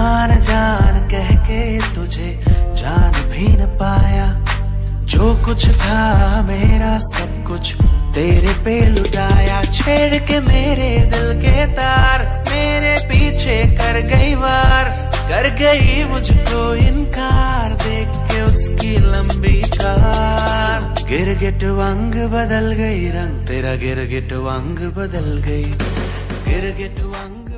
जान जान कह के तुझे जान भी न पाया। जो कुछ था मेरा सब कुछ तेरे पे लुटाया। छेड़ के मेरे दिल के तार मेरे पीछे कर गई वार। कर गई मुझको इनकार देख के उसकी लंबी कार। गिरगिट वांग बदल गई रंग तेरा, गिरगिट वांग बदल गई, गिरगिट वांग